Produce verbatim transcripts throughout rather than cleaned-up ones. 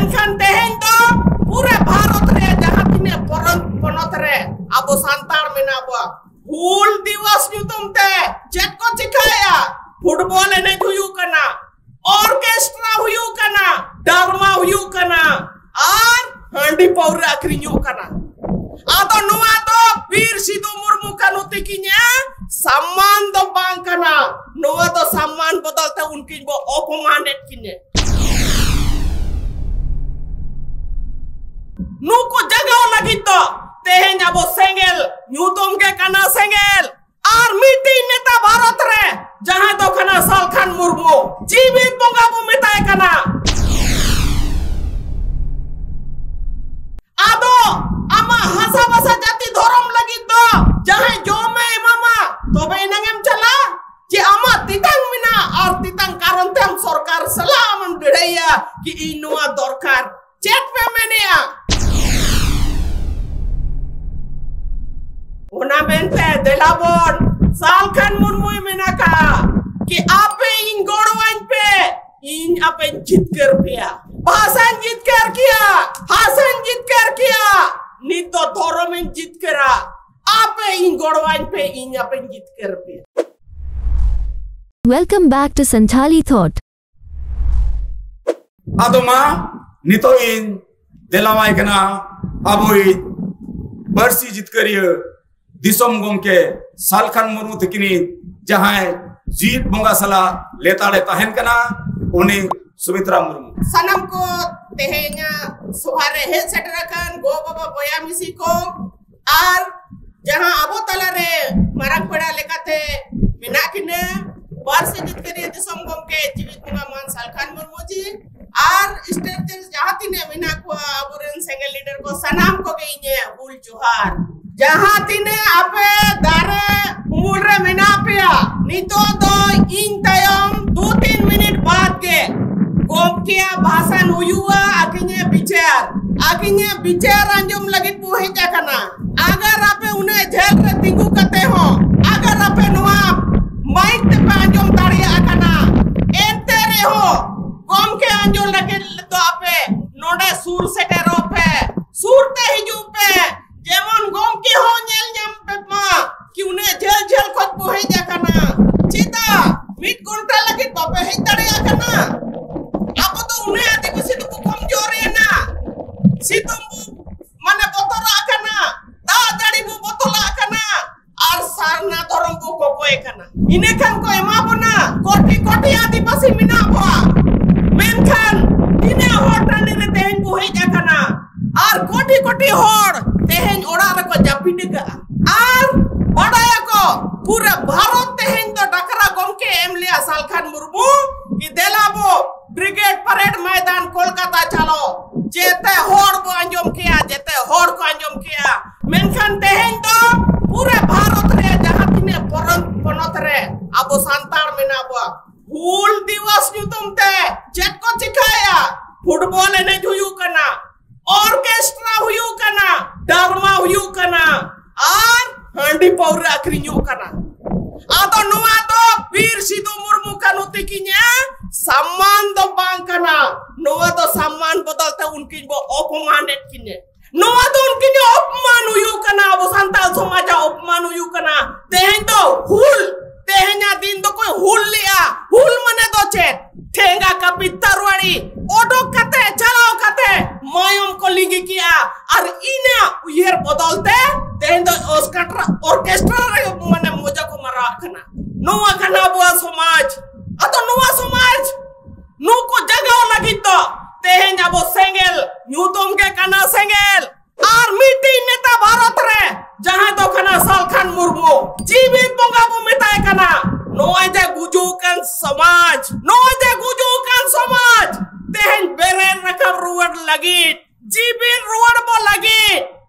Menkan tehen do pura Bharat re jahan tine ponot re abo santar menabwa hul diwas nyutum te chet ko chikaya football ene huyu kana orchestra huyu kana dharma huyu kana ar handi paura akrinyu kana ado nuwa do Bir Sidhu Murmu kanu tikinya samman do bang kana nuwa do samman bodal te unkin bo opomanet kinye nuku jagaw lagi to tehenya bo sengel nyutum ke kana sengel ar meeting neta Bharat re jahan do kana Salkhan Murmu jibit bonga bu metai kana ado ama hasa basa jati dhorom lagi to jahan jome mama tobe inangem chala je ama titang mina ar titang karon tem sarkar salam bedaya ki inua dorkar chat pe menia Una mente de la bon Salkhan Murmu menaka ki ape in gorwan pe in ape jitker pia Hasan jitker kia Hasan jitker kia nito dhoromen jitkera ape in gorwan pe in ape jitker pia Welcome back to Santhali Thought. Adoma nito in delawai kana aboi barsi jitkeriya Disom गोंके Salkhan Murmu तकिनी जहां जीत बोंगा सला लेताड़े तहन कना उनी सुमित्रा मुर्मू सनम को तेहेnya सुहारे हे सेटरकन गो बाबा बोया मिसी को are जहां अबो तलारे मारक पड़ा लेकाते बिना किने बार से जित करी दिसोम गोंके जीवित बोंगा मान सालखान मुर्मू जी आर स्टेट जहां तिने बिना को अबुरन सिंगल लीडर को सनम को गईने बुल जोहार जहां तिने आपे दारे umur re menapia nito do in tayom दो तीन मिनट बाद के गोमकिया भाषण हुआ आकिnya bicar आकिnya bicar anjum lagi puhe jakana agar ape une जेल रे तिंगु कते हो agar ape noa mic te pa anjum tari akana ente re ho gomke anjum lagi do ape node sur setero pe sur te hiju pe जेमन गोम की हो nail nyam पेपमा कि उन्हें जेल जेल खोज पोहे जाकना चिता मिट घंटा लगे बापे हे तड़े आकना अब तो उन्हें आदिवासी तो कमजोर है ना सितम माने बोतल आकना दा जड़ी बु बोतल आकना और सारना धरम बु को कोए कना इने खान को एमा बना कोटी कोटी आदिवासी मिना बा मेनखान इने होटल ने तेन पोहे जाकना और कोटी कोटी होड़ तेहेन ओड़ा रको जापिडेगा आर बड़ाया को पूरा भारत तेहेन तो डकरा गोमके एमलिया सालखान मुर्मू कि देलाबो ब्रिगेड परेड मैदान कोलकाता चलो जेते होड़ को अंजम किया जेते होड़ को अंजम किया मेनखान तेहेन तो पूरे भारत रे जहां तिने ponot re abo santar menabwa hul diwas nyutum te chet ko chikaya football ene huyu kana orchestra huyu kana dharma huyu kana ar handi paura akrinyu kana ado nuwa do Bir Sidhu Murmu kanu tikinya samman do bang kana nuwa do samman bodal te unkin bo opomanet kinye nuwa do unkin opman huyu kana abo santal somaja opman huyu kana tehen do hul tehnya din do koi hul liya hul mane do chet ठेंगा का पित्तरवाड़ी ओडो कते चलाओ कते मायम को लिंगी किया और इने उयर बदलते then दो ऑस्केस्ट्रा ऑर्केस्ट्रा रे मने मोजा को मरा कना नोवा कना बुआ समाज अतो नोवा समाज नु को जगाव लगी तो तेहेन अबो सेंगेल न्यूतम के कना सेंगेल और मीटिंग नेता भारत रे जहां दो कना सालखान मुर्मू जीवित बोंगा बु मेताय कना नोआ जे गुजुkan समाज नोआ जे गुजुkan समाज तेहेन beren rakam ruwad lagi jibin ruwad bo lagi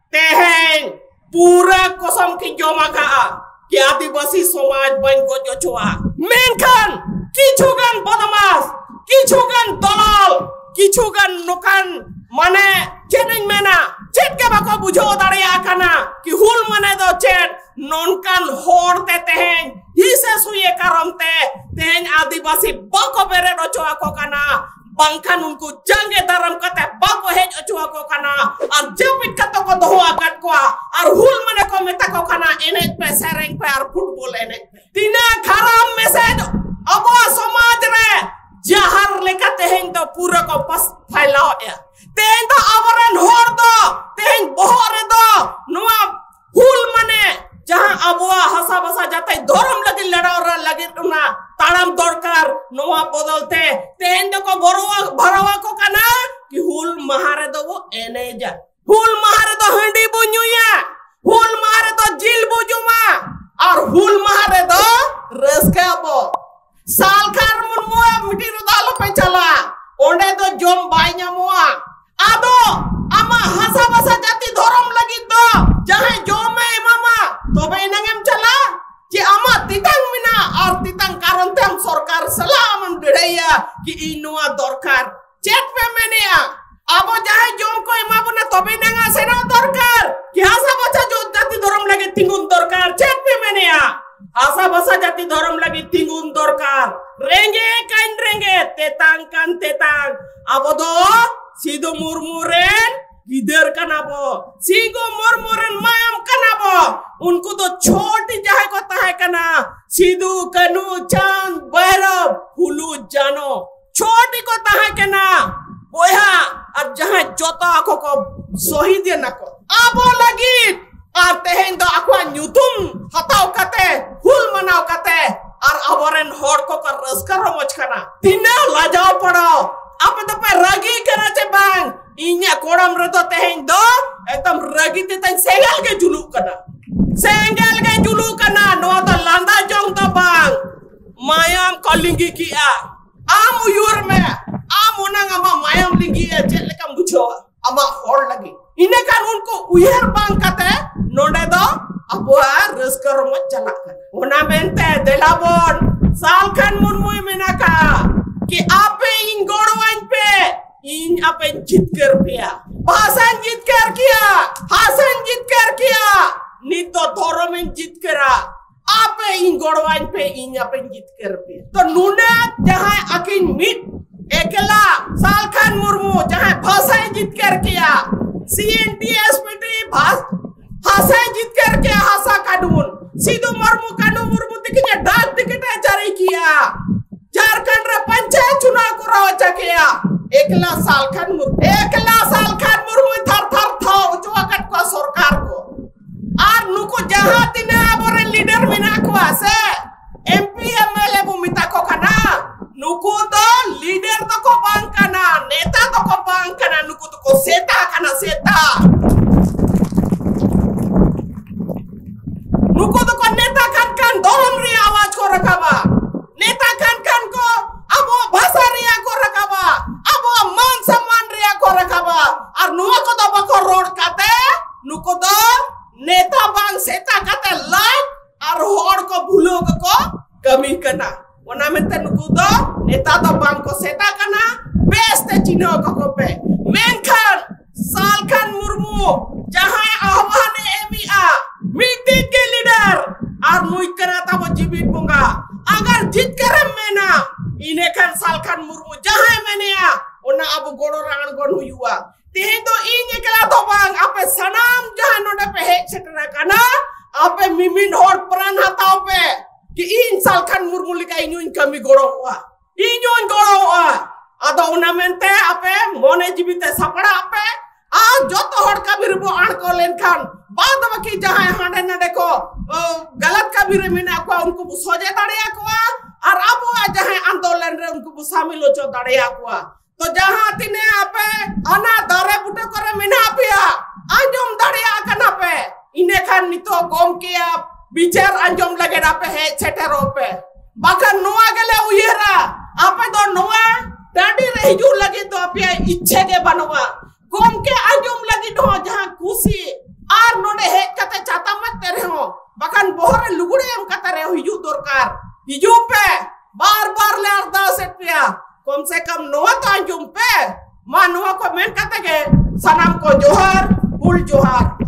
तेहेन पूरा kosong ki joma ka ki adivasi समाज ban ko jochua menkan kichugan bodamas kichugan dalal kichugan nukan mane chening mena chet ke bako bujo daria kana ki hul mane do chet nonkan hor te tehen hise suye karam te tehen adivasi bako bere rocho ako kana bangkan unku jange daram kate bako hej ochua ko kana ar japit kato ko doho agat ko ar hul mane ko meta ko kana enek pe sereng pe ar football enek tina kharam message abo samaj re jahar lekate heng to pura ko pas phailao ya ten to abaran hor do ten bohore do noa hul mane jahan abua hasa basa jatai dorom lagi ledora lagi tuna taram dorkar noa bodolte ten to ko borowa barawa ko kana ki hul mahare do wo eneja hul mahare do handi bunyuya hul mahare do jil bujuma ar hul mahare do reska bo salkar mun mo mitiru dalo pe chala onde do jom bai nyamua ado ama hasa basa jati dorom lagi do jahe jome mama tobe nangem chala ji ama titang mina ar titang karon tem sorkar salam bedaya ki inua dorkar chat pe menia abo jahe jom ko ema buna tobe nanga sena dorkar ki hasa basa jati dorom lagi tingun dorkar chat pe menia asa basa jati dorom lagi tingun dorkar renge kain renge tetang kan tetang abo do sido murmuren gider kanabo sigo murmuren mayam kanabo unku to choti jahe ko tahe kana sidu kanu chan bairab hulu jano choti ko tahe kana boya ar jahe jota ko ko sohid nako abo lagi ar tehen do akwa nyutum hatau kate hul manau kate ar aboren hor ko ka raskar romoj kana tina lajao padao apa to pe ragi kana che bang inya kodam redo tehen do ekdam ragi te tan sengal ke julu kana sengal ke julu kana no to landa jong to bang mayam kalingi ki a amu yur me amu nang ama mayam lingi e chet lekam bujo ama hor lagi ine kan unko uyer bang kate nonde do abua raskar romoj chalak kana ona mente delabon salkan mun mui menaka कि आपे इन गोड़वाइन पे इन आपे जीत कर पिया भाषण जीत कर किया हासन जीत कर किया नी तो धोरो में जीत करा आपे इन गोड़वाइन पे इन आपे जीत कर पिया तो नूने जहाँ अकिन मिट एकला सालखान मुर्मू जहाँ भाषण जीत कर किया सीएनटीएसपीटी भाष हासन जीत कर किया हासा कानून सीधो मुर्मू कानून मुर्मू तिकने डाक टिकट जारी किया झारखंड रे पंचायत चुनाव को रवा किया एकला सालखान मुर्मू एकला सालखान मुर्मू थर थर था उचवाकट को सरकार को आर नुको जहां तिने आबोरे लीडर मिना को आसे एमपी एमएलए भूमिता को कना नुको तो लीडर तो को बांग कना नेता तो को बांग कना नुको तो को सेता कना सेता नुको तो को नेता kan kan dorom ri आवाज को रखावा नेता kan kan को abo भाषा रिया को रखावा abo मान सम्मान रिया को रखावा और नुआ को तो बको रोड काते नुको तो नेता बांग सेता काते लाइक और होड़ को भूलो को कमी करना वना में ते नुको तो नेता तो बांग को सेता करना बेस्ट चिनो को को पे मेनखान सालखान मुर्मू जहां आह्वान एमिया मीटिंग के लीडर और मुई करा था वो जीवित बोंगा अगर जीत कर मेना इन्हें खान सालखान मुर्मू जहां मैंने आ उन्ना अब गोड़ो रांगण गोन हुआ तेहे तो इन्हें कला तो बांग आपे सनाम जहां नोडे पे हेक सेटरा कना आपे मिमिन होड़ प्राण हताओ पे कि इन सालखान मुर्मू लिका इन्यों कमी गोड़ो हुआ इन्यों गोड़ो हुआ अदो उन्ना मेंते आपे मोने जीवित सपड़ा आपे आ जो तो होड़ का बिरबो आण को लेन खान बाद बाकी जहां हांडे नडे को गलत का बिरे मिना को उनको सोजे दाड़िया को और अब जहां आंदोलन रे उनको शामिल हो दाड़िया को तो जहां तिने आपे अना दरे बुटे करे मिना पिया अंजम दाड़िया कना पे इने खान नितो गोम किया बिचार अंजम लगे आपे है सेटरो पे बाका नोआ गले उयरा आपे दो नोआ डाडी रे हिजू लगे तो आपे इच्छे के बनवा गोम के अंजम लगी दो जहां खुशी आर नोडे हे कते चाता मत तेरे हो बकन बोहरे लुगुड़े हम कते रे हिजू दरकार हिजू पे बार बार ले अरदास पिया कम से कम नोआ तो अंजुम पे मा नोआ को मेन कते के सनाम को जोहर बुल जोहर।